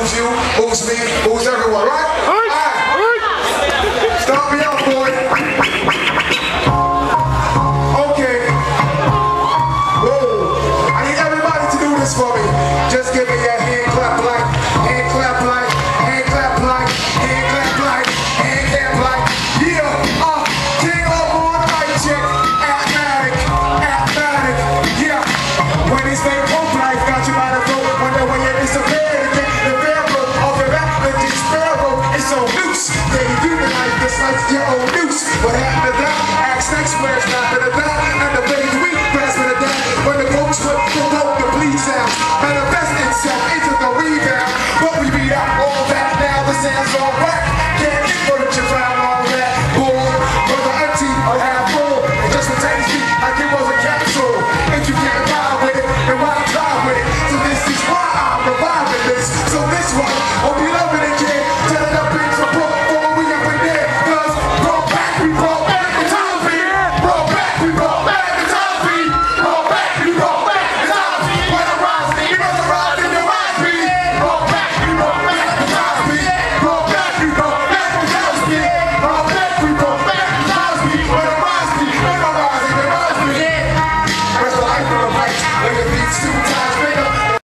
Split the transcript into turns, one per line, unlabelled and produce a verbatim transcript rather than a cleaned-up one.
moves you, moves me, moves everyone, right? Alright. Start me out, boy. Okay. Whoa. I need everybody to do this for me. Just give me a hand clap like, hand clap like, hand clap like, hand clap like, hand clap like. Yeah, uh, King Lopo on night check. Acmatic, Acmatic, yeah. When he stay home life, got you by the throat. Wonder when you disappear again. The barrel of the rap with the sparrow is so loose. Yeah, you do the life, this life's your own noose. What happened to that? Ask next where's